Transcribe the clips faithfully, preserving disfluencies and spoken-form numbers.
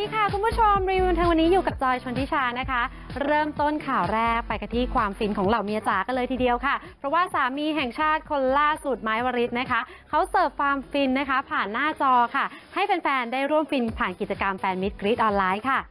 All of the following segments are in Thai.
ดีค่ะคุณผู้ชมรีวิวทางวันนี้อยู่กับจอยชนทิชานะคะเริ่มต้นข่าวแรกไปกันที่ความฟินของเหล่าเมียจ๋ากันเลยทีเดียวค่ะเพราะว่าสามีแห่งชาติคนล่าสุดไม้วริศนะคะเขาเสิร์ฟความฟินนะคะผ่านหน้าจอค่ะให้แฟนๆได้ร่วมฟินผ่านกิจกรรมแฟนมิตรกรี๊ดออนไลน์ค่ะ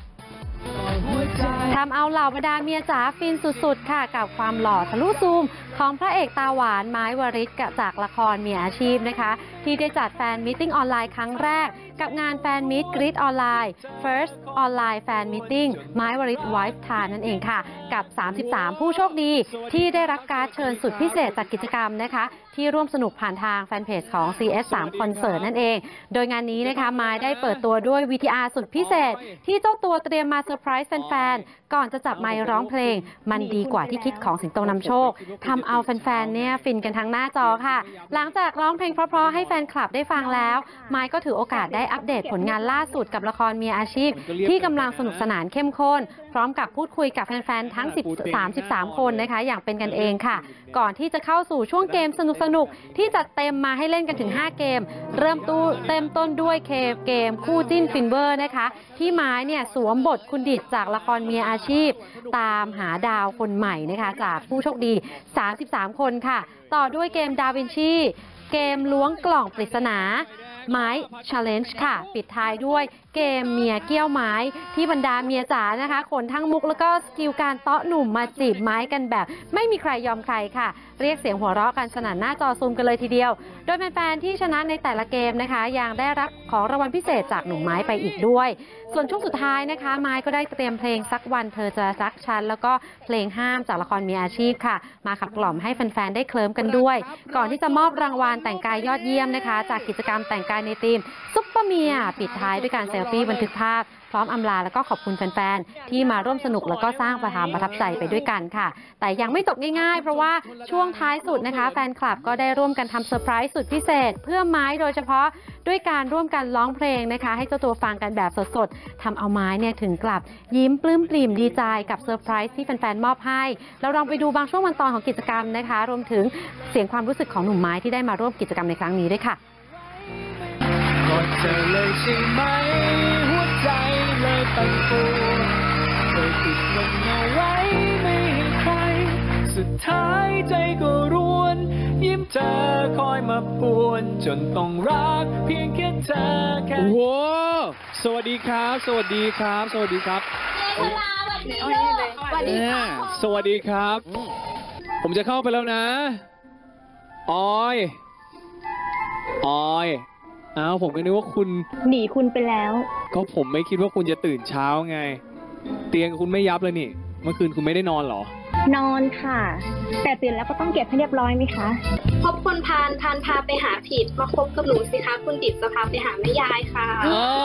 ทำเอาเหล่าบรรดาเมียจ๋าฟินสุดๆค่ะกับความหล่อทะลุซูมของพระเอกตาหวานไม้วริศจากละครเมียอาชีพนะคะที่ได้จัดแฟนมิทติ้งออนไลน์ครั้งแรกกับงานแฟนมิตรกรี๊ดออนไลน์ First ออนไลน์แฟนมิทติ้งไม้วริศไวฟ์ไทม์นั่นเองค่ะกับสามสิบสามผู้โชคดีที่ได้รับการเชิญสุดพิเศษจากกิจกรรมนะคะที่ร่วมสนุกผ่านทางแฟนเพจของ ซี เอส สาม Concert นั่นเองโดยงานนี้นะคะไม้ได้เปิดตัวด้วย วี ที อาร์ สุดพิเศษที่เจ้าตัวเตรียมมาเซอร์ไพรส์แฟนๆก่อนจะจับไมค์ร้องเพลงมันดีกว่าที่คิดของสิงโตนำโชคทำเอาแฟนๆเนี่ยฟินกันทั้งหน้าจอค่ะหลังจากร้องเพลงเพราะๆให้แฟนคลับได้ฟังแล้วไม้ก็ถือโอกาสได้อัปเดตผลงานล่าสุดกับละครเมียอาชีพที่กำลังสนุกสนานเข้มข้นพร้อมกับพูดคุยกับแฟนๆทั้งสามสิบสามคนนะคะอย่างเป็นกันเองค่ะก่อนที่จะเข้าสู่ช่วงเกมสนุกๆที่จัดเต็มมาให้เล่นกันถึงห้าเกมเริ่มตู้เต็มต้นด้วยเคเกมคู่จิ้นฟินเวอร์นะคะที่ไม้เนี่ยสวมบทคุณดิษฐ์จากละครเมียอาชีพตามหาดาวคนใหม่นะคะจากผู้โชคดีสามสิบสามคนค่ะต่อด้วยเกมดาวินชีเกมล้วงกล่องปริศนาไม้ Challenge ค่ะปิดท้ายด้วยเกมเมียเกี้ยวไม้ที่บรรดาเมียจ๋านะคะขนทั้งมุกแล้วก็สกิลการเตาะหนุ่มมาจีบไม้กันแบบไม่มีใครยอมใครค่ะเรียกเสียงหัวเราะกันสนั่นหน้าจอซูมกันเลยทีเดียวโดยแฟนๆที่ชนะในแต่ละเกมนะคะยังได้รับของรางวัลพิเศษจากหนุ่มไม้ไปอีกด้วยส่วนช่วงสุดท้ายนะคะไม้ก็ได้เตรียมเพลงสักวันเธอจะรักฉันแล้วก็เพลงห้ามจากละครเมียอาชีพค่ะมาขับกล่อมให้แฟนๆได้เคลิ้มกันด้วยก่อนที่จะมอบรางวัลแต่งกายยอดเยี่ยมนะคะจากกิจกรรมแต่งกายในธีมซุปเปอร์เมียปิดท้ายด้วยการเซลฟี่บันทึกภาพพร้อมอำลาแล้วก็ขอบคุณแฟนๆที่มาร่วมสนุกแล้วก็สร้างความประทับใจไปด้วยกันค่ะแต่ยังไม่จบง่ายๆเพราะว่าช่วงท้ายสุดนะคะแฟนคลับก็ได้ร่วมกันทำเซอร์ไพรส์สุดพิเศษเพื่อไม้โดยเฉพาะด้วยการร่วมกันร้องเพลงนะคะให้เจ้าตัวฟังกันแบบสดๆทำเอาไม้เนี่ยถึงกลับยิ้มปลื้มปริ่มดีใจกับเซอร์ไพรส์ที่แฟนๆมอบให้เราลองไปดูบางช่วงบางตอนของกิจกรรมนะคะรวมถึงเสียงความรู้สึกของหนุ่มไม้ที่ได้มาร่วมกิจกรรมในครั้งนี้ด้วยค่ะก็เธอเลยใช่ไหมหัวใจเลยปั่นป่วนเคยติดมันเอาไว้ไม่ให้ใครสุดท้ายใจก็ร่วนยิ้มเธอคอยมาป่วนจนต้องรักเพียงแค่เธอแค่โว้สวัสดีครับสวัสดีครับสวัสดีครับสวัสดีครับสวัสดีครับผมจะเข้าไปแล้วนะออยออยอ้าวผมก็นึกว่าคุณหนีคุณไปแล้วก็ผมไม่คิดว่าคุณจะตื่นเช้าไงเตียงคุณไม่ยับเลยนี่เมื่อคืนคุณไม่ได้นอนหรอนอนค่ะแต่ตื่นแล้วก็ต้องเก็บให้เรียบร้อยไหมคะพบคนพาลพาลพาไปหาผิดมาคบกับหนูสิคะคุณดิบจะพาไปหาแม่ยายค่ะอ๋อ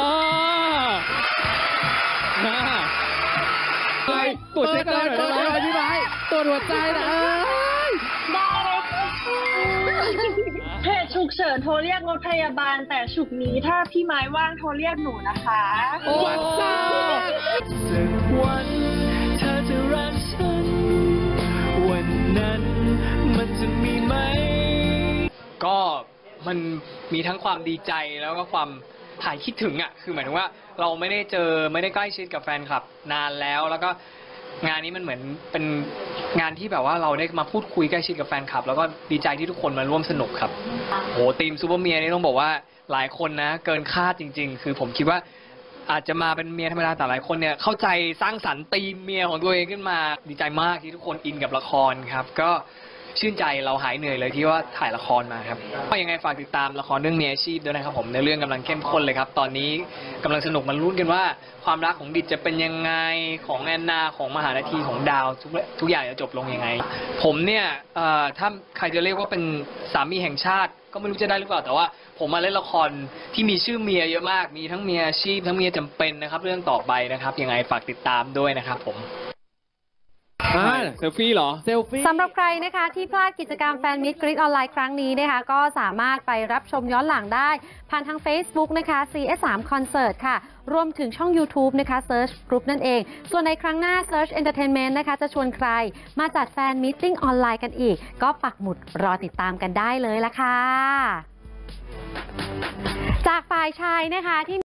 น่าตรวจเช็คเลยตรวจเลยพี่ไม้ตรวจหัวใจนะได้เลยค่ะเหตุฉุกเฉินโทรเรียกรถพยาบาลแต่ฉุกนี้ถ้าพี่ไม้ว่างโทรเรียกหนูนะคะโอ้จ้าสักวันเธอจะรักฉันวันนั้นมันจะมีไหมก็มันมีทั้งความดีใจแล้วก็ความหายคิดถึงอ่ะคือหมายถึงว่าเราไม่ได้เจอไม่ได้ใกล้ชิดกับแฟนคลับนานแล้วแล้วก็งานนี้มันเหมือนเป็นงานที่แบบว่าเราได้มาพูดคุยใกล้ชิดกับแฟนคลับแล้วก็ดีใจที่ทุกคนมาร่วมสนุกครับโหทีมซูเปอร์เมียนี่ต้องบอกว่าหลายคนนะเกินคาดจริงๆคือผมคิดว่าอาจจะมาเป็นเมียธรรมดาแต่หลายคนเนี่ยเข้าใจสร้างสรรค์ทีมเมียของตัวเองขึ้นมาดีใจมากที่ทุกคนอินกับละครครับก็ชื่นใจเราหายเหนื่อยเลยที่ว่าถ่ายละครมาครับก็ยังไงฝากติดตามละครเรื่องเมียอาชีพด้วยนะครับผมในเรื่องกำลังเข้มข้นเลยครับตอนนี้กำลังสนุกมันลุ้นกันว่าความรักของดิษจะเป็นยังไงของแอนนาของมหานาทีของดาวทุกทุกอย่างจะจบลงยังไงผมเนี่ยถ้าใครจะเรียกว่าเป็นสามีแห่งชาติก็ไม่รู้จะได้หรือเปล่าแต่ว่าผมมาเล่นละครที่มีชื่อเมียเยอะมากมีทั้งเมียอาชีพทั้งเมียจำเป็นนะครับเรื่องต่อไปนะครับยังไงฝากติดตามด้วยนะครับผมเซลฟี่เหรอเซลฟี่สำหรับใครนะคะที่พลาดกิจกรรมแฟนมิตรกรี๊ดออนไลน์ครั้งนี้นะคะก็สามารถไปรับชมย้อนหลังได้ผ่านทาง Facebook นะคะ ซี เอส สาม Concert ค่ะรวมถึงช่อง YouTube นะคะ Search Group นั่นเองส่วนในครั้งหน้า Search Entertainment นะคะจะชวนใครมาจัดแฟนมิทติ้งออนไลน์กันอีกก็ปักหมุดรอติดตามกันได้เลยละค่ะจากฝ่ายชายนะคะที่